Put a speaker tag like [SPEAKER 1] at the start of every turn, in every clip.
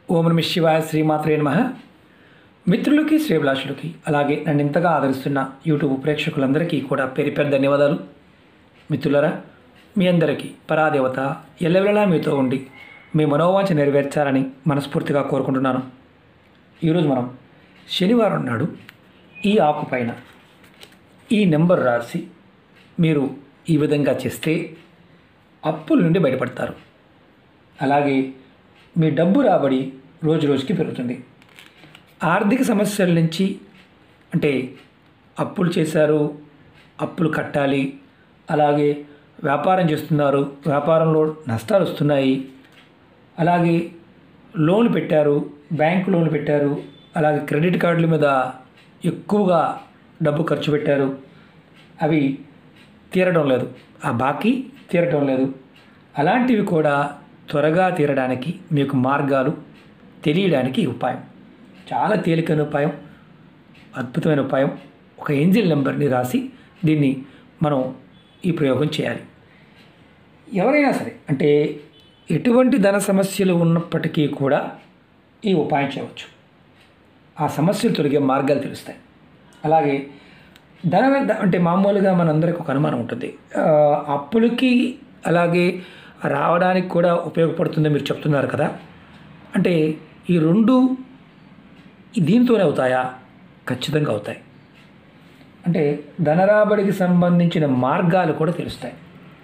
[SPEAKER 1] ఓం నమః శివాయ శ్రీమాత్రే నమః. మిత్రులకి శ్రేభిలాషులకి అలాగే నన్ను ఇంతగా ఆదరిస్తున్న యూట్యూబ్ ప్రేక్షకులందరికీ కూడా పేరు పేరు ధన్యవాదాలు. మిత్రులరా, మీ అందరికీ పరాదేవత ఎల్లవేళలా మీతో ఉండి మీ మనోవాంఛ నెరవేర్చాలని మనస్ఫూర్తిగా కోరుకుంటున్నాను. ఈరోజు మనం శనివారం నాడు ఈ ఆకు పైన ఈ నెంబర్ రాసి మీరు ఈ విధంగా చేస్తే అప్పుల నుండి బయటపడతారు. అలాగే మీ డబ్బు రాబడి రోజు రోజుకి పెరుగుతుంది. ఆర్థిక సమస్యల నుంచి, అంటే అప్పులు చేశారు, అప్పులు కట్టాలి, అలాగే వ్యాపారం చేస్తున్నారు, వ్యాపారంలో నష్టాలు వస్తున్నాయి, అలాగే లోన్లు పెట్టారు, బ్యాంకు లోన్లు పెట్టారు, అలాగే క్రెడిట్ కార్డుల మీద ఎక్కువగా డబ్బు ఖర్చు పెట్టారు, అవి తీరడం లేదు, ఆ బాకీ తీరడం లేదు. అలాంటివి కూడా త్వరగా తీరడానికి మీకు మార్గాలు తెలియడానికి ఉపాయం, చాలా తేలికైన ఉపాయం, అద్భుతమైన ఉపాయం. ఒక ఏంజిల్ నెంబర్ని రాసి దీన్ని మనం ఈ ప్రయోగం చేయాలి. ఎవరైనా సరే, అంటే ఎటువంటి ధన సమస్యలు ఉన్నప్పటికీ కూడా ఈ ఉపాయం చేయవచ్చు. ఆ సమస్యలు తొలగే మార్గాలు తెలుస్తాయి. అలాగే అంటే మామూలుగా మనందరికీ ఒక అనుమానం ఉంటుంది, అప్పులకి అలాగే రావడానికి కూడా ఉపయోగపడుతుందని మీరు చెప్తున్నారు కదా, అంటే ఈ రెండు దీంతోనే అవుతాయా? ఖచ్చితంగా అవుతాయి. అంటే ధనరాబడికి సంబంధించిన మార్గాలు కూడా తెలుస్తాయి.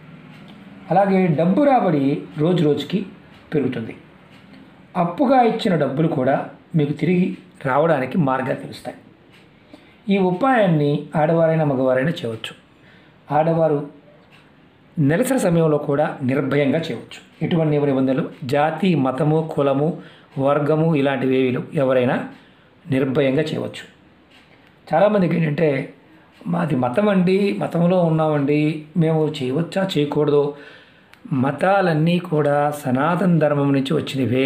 [SPEAKER 1] అలాగే డబ్బు రాబడి రోజు రోజుకి పెరుగుతుంది. అప్పుగా ఇచ్చిన డబ్బులు కూడా మీకు తిరిగి రావడానికి మార్గాలు తెలుస్తాయి. ఈ ఉపాయాన్ని ఆడవారైనా మగవారైనా చేయవచ్చు. ఆడవారు నెలసరి సమయంలో కూడా నిర్భయంగా చేయవచ్చు. ఎటువంటి నిబంధనలు, జాతి, మతము, కులము, వర్గము ఇలాంటివి ఎవరైనా నిర్భయంగా చేయవచ్చు. చాలామందికి ఏంటంటే, మాది మతం అండి, మతంలో ఉన్నామండి, మేము చేయవచ్చా చేయకూడదు. మతాలన్నీ కూడా సనాతన ధర్మం నుంచి వచ్చినవే.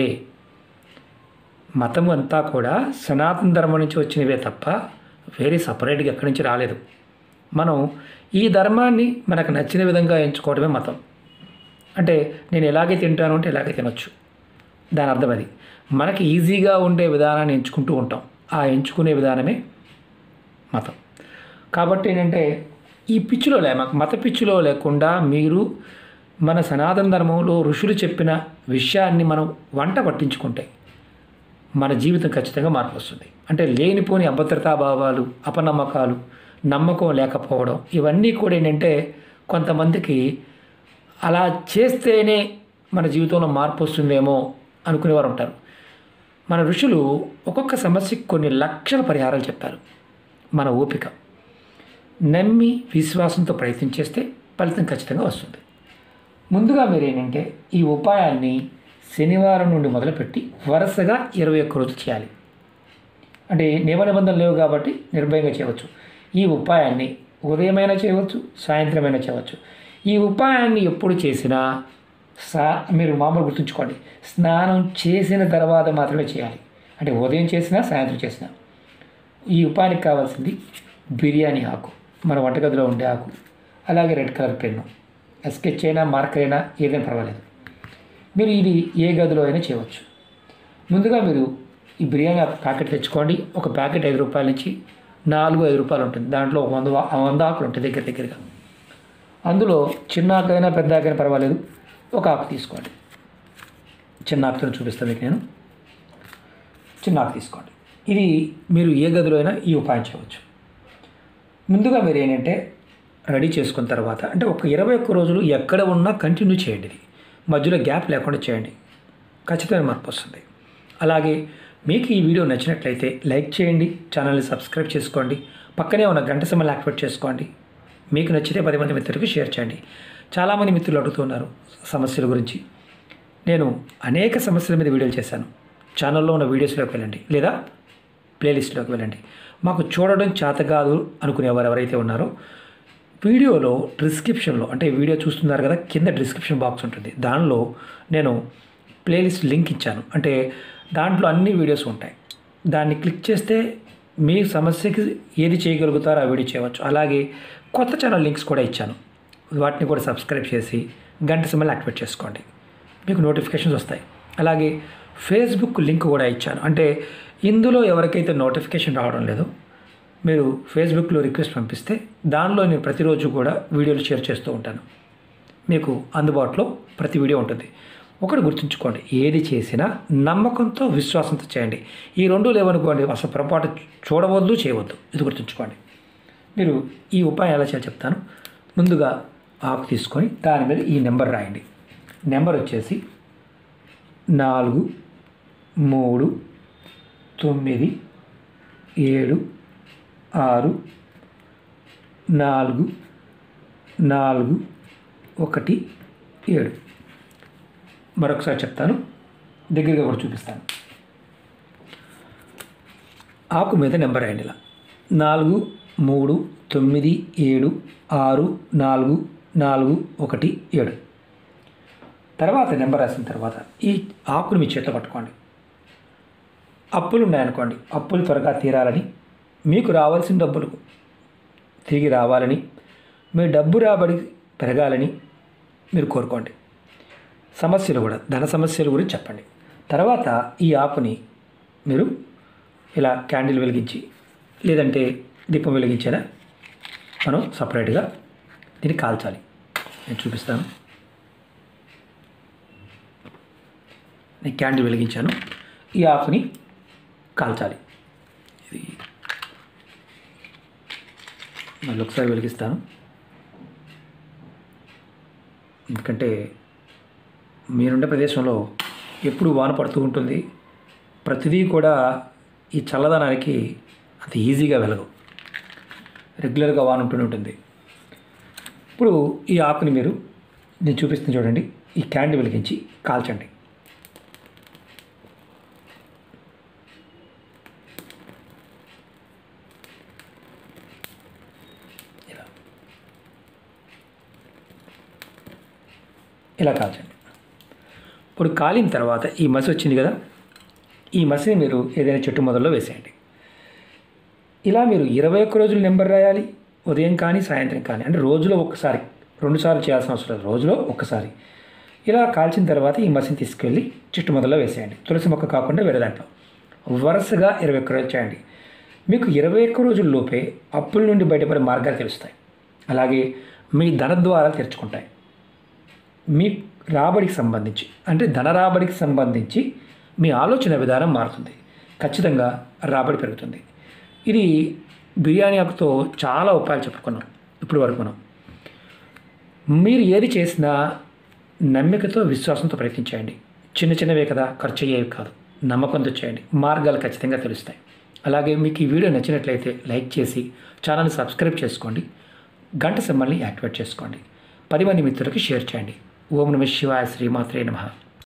[SPEAKER 1] మతం అంతా కూడా సనాతన ధర్మం నుంచి వచ్చినవే తప్ప వేరే సపరేట్గా ఎక్కడి నుంచి రాలేదు. మనం ఈ ధర్మాన్ని మనకు నచ్చిన విధంగా ఎంచుకోవడమే మతం. అంటే నేను ఎలాగే తింటాను అంటే ఎలాగే తినొచ్చు, దాని అర్థం అది. మనకి ఈజీగా ఉండే విధానాన్ని ఎంచుకుంటూ ఉంటాం, ఆ ఎంచుకునే విధానమే మతం. కాబట్టి ఏంటంటే ఈ పిచ్చిలో మత పిచ్చిలో లేకుండా మీరు మన సనాతన ధర్మంలో ఋషులు చెప్పిన విషయాన్ని మనం వంట పట్టించుకుంటే మన జీవితం ఖచ్చితంగా మార్పు వస్తుంది. అంటే లేనిపోని అభద్రతాభావాలు, అపనమ్మకాలు, నమ్మకం లేకపోవడం, ఇవన్నీ కూడా ఏంటంటే కొంతమందికి అలా చేస్తేనే మన జీవితంలో మార్పు వస్తుందేమో అనుకునేవారు ఉంటారు. మన ఋషులు ఒక్కొక్క సమస్యకి కొన్ని లక్షల పరిహారాలు చెప్పారు. మన ఓపిక, నమ్మి విశ్వాసంతో ప్రయత్నం చేస్తే ఫలితం ఖచ్చితంగా వస్తుంది. ముందుగా మీరు ఏంటంటే ఈ ఉపాయాన్ని శనివారం నుండి మొదలుపెట్టి వరుసగా 21 రోజులు చేయాలి. అంటే నియమ నిబంధనలు లేవు కాబట్టి నిర్భయంగా చేయవచ్చు. ఈ ఉపాయాన్ని ఉదయమైనా చేయవచ్చు, సాయంత్రమైనా చేయవచ్చు. ఈ ఉపాయాన్ని ఎప్పుడు చేసినా మీరు మామూలు గుర్తుంచుకోండి, స్నానం చేసిన తర్వాత మాత్రమే చేయాలి. అంటే ఉదయం చేసినా సాయంత్రం చేసినా. ఈ ఉపాయానికి కావాల్సింది బిర్యానీ ఆకు, మన వంటగదిలో ఉండే ఆకు, అలాగే రెడ్ కలర్ పెన్ను, స్కెచ్ అయినా మార్కర్ అయినా ఏదైనా పర్వాలేదు. మీరు ఇది ఏ గదిలో అయినా చేయవచ్చు. ముందుగా మీరు ఈ బిర్యానీ ప్యాకెట్ తెచ్చుకోండి. ఒక ప్యాకెట్ 5 రూపాయల నుంచి 4-5 రూపాయలు ఉంటుంది. దాంట్లో 100 ఆకులు ఉంటాయి దగ్గరగా. అందులో చిన్న ఆకైనా పెద్ద ఆకైనా పర్వాలేదు, ఒక ఆకు తీసుకోండి. చిన్న ఆకుతో చూపిస్తాను మీకు నేను. చిన్న ఆకు తీసుకోండి. ఇది మీరు ఏ గదిలో అయినా ఈ ఉపాయం చేయవచ్చు. ముందుగా మీరు ఏంటంటే రెడీ చేసుకున్న తర్వాత, అంటే ఒక 21 రోజులు ఎక్కడ ఉన్నా కంటిన్యూ చేయండి. ఇది మధ్యలో గ్యాప్ లేకుండా చేయండి, ఖచ్చితమైన మార్పు వస్తుంది. అలాగే మీకు ఈ వీడియో నచ్చినట్లయితే లైక్ చేయండి, ఛానల్ని సబ్స్క్రైబ్ చేసుకోండి, పక్కనే ఉన్న గంట సింబల్ యాక్టివేట్ చేసుకోండి. మీకు నచ్చితే 10 మంది మిత్రులకు షేర్ చేయండి. చాలామంది మిత్రులు అడుగుతున్నారు సమస్యల గురించి. నేను అనేక సమస్యల మీద వీడియోలు చేశాను. ఛానల్లో ఉన్న వీడియోస్లోకి వెళ్ళండి, లేదా ప్లేలిస్ట్లోకి వెళ్ళండి. మాకు చూడడం చేత కాదు అనుకునేవారు ఎవరైతే ఉన్నారో, వీడియోలో డిస్క్రిప్షన్లో, అంటే వీడియో చూస్తున్నారు కదా, కింద డిస్క్రిప్షన్ బాక్స్ ఉంటుంది, దానిలో నేను ప్లేలిస్ట్ లింక్ ఇచ్చాను. అంటే దాంట్లో అన్ని వీడియోస్ ఉంటాయి. దాన్ని క్లిక్ చేస్తే మీ సమస్యకి ఏది చేయగలుగుతారో ఆ వీడియో చేయవచ్చు. అలాగే కొత్త ఛానల్ లింక్స్ కూడా ఇచ్చాను, వాటిని కూడా సబ్స్క్రైబ్ చేసి గంట సింబల్ యాక్టివేట్ చేసుకోండి, మీకు నోటిఫికేషన్స్ వస్తాయి. అలాగే ఫేస్బుక్ లింక్ కూడా ఇచ్చాను. అంటే ఇందులో ఎవరికైతే నోటిఫికేషన్ రావడం లేదో మీరు ఫేస్బుక్లో రిక్వెస్ట్ పంపిస్తే దానిలో నేను ప్రతిరోజు కూడా వీడియోలు షేర్ చేస్తూ ఉంటాను. మీకు అందుబాటులో ప్రతి వీడియో ఉంటుంది. ఒకటి గుర్తుంచుకోండి, ఏది చేసినా నమ్మకంతో విశ్వాసంతో చేయండి. ఈ రెండు లేవనుకోండి అసలు పొరపాటు చూడవద్దు, చేయవద్దు. ఇది గుర్తుంచుకోండి. మీరు ఈ ఉపాయం ఎలా చేయాలో చెప్తాను. ముందుగా ఆకు తీసుకొని దాని మీద ఈ నెంబర్ రాయండి. నెంబర్ వచ్చేసి 4 3 9 7 6 4 4 1 7. మరొకసారి చెప్తాను, దగ్గరగా కూడా చూపిస్తాను. ఆకు మీద నెంబర్ రాయండి. ఇలా 4 3 9 7 6 4 4 1 7. తర్వాత నెంబర్ రాసిన తర్వాత ఈ ఆకును మీ చేతిలో పట్టుకోండి. అప్పులు ఉన్నాయనుకోండి, అప్పులు త్వరగా తీరాలని, మీకు రావాల్సిన డబ్బులు తిరిగి రావాలని, మీ డబ్బు రాబడి పెరగాలని మీరు కోరుకోండి. సమస్యలు కూడా, ధన సమస్యల గురించి చెప్పండి. తర్వాత ఈ ఆకుని మీరు ఇలా క్యాండిల్ వెలిగించి లేదంటే దీపం వెలిగించేలా మనం సపరేట్గా దీన్ని కాల్చాలి. నేను చూపిస్తాను. నేను క్యాండిల్ వెలిగించాను. ఈ ఆకుని కాల్చాలి. ఇది మళ్ళీ ఒకసారి వెలిగిస్తాను, ఎందుకంటే మీరుండే ప్రదేశంలో ఎప్పుడు వాన పడుతూ ఉంటుంది. ప్రతిదీ కూడా ఈ చల్లదనానికి అంత ఈజీగా వెలగవు, రెగ్యులర్గా వాన ఉంటూనే ఉంటుంది. ఇప్పుడు ఈ ఆకుని మీరు నేను చూపిస్తుంది చూడండి, ఈ క్యాండిల్ వెలిగించి కాల్చండి. ఇలా కాల్చండి. ఇప్పుడు కాలిన తర్వాత ఈ మసి వచ్చింది కదా, ఈ మసిని మీరు ఏదైనా చెట్టు మొదల్లో వేసేయండి. ఇలా మీరు 21 రోజులు నెంబర్ రాయాలి. ఉదయం కానీ సాయంత్రం కానీ, అంటే రోజులో ఒక్కసారి, 2 సార్లు చేయాల్సిన అవసరం లేదు, రోజులో ఒక్కసారి. ఇలా కాల్చిన తర్వాత ఈ మసిని తీసుకెళ్ళి చెట్టు మొదల్లో వేసేయండి. తులసి మొక్క కాకుండా వేరే దాంట్లో వరుసగా 21 రోజులు చేయండి. మీకు 21 రోజుల్లోపే అప్పుల నుండి బయటపడే మార్గాలు తెలుస్తాయి. అలాగే మీ ధన ద్వారాలు తెరుచుకుంటాయి. మీ రాబడికి సంబంధించి, అంటే ధన రాబడికి సంబంధించి మీ ఆలోచన విధానం మారుతుంది. ఖచ్చితంగా రాబడి పెరుగుతుంది. ఇది బిర్యానీ ఆకుతో చాలా ఉపాయాలు చెప్పుకున్నాం ఇప్పుడు వరకు మనం. మీరు ఏది చేసినా నమ్మికతో, విశ్వాసంతో ప్రయత్నించండి. చిన్న చిన్నవే కదా, ఖర్చు అయ్యేవి కాదు. నమ్మకంతో చేయండి, మార్గాలు ఖచ్చితంగా తెలుస్తాయి. అలాగే మీకు ఈ వీడియో నచ్చినట్లయితే లైక్ చేసి ఛానల్ని సబ్స్క్రైబ్ చేసుకోండి. గంట సింబల్ని యాక్టివేట్ చేసుకోండి. 10 మంది మిత్రులకి షేర్ చేయండి. ఓం నమః శివాయ. శ్రీమాత్రే నమః.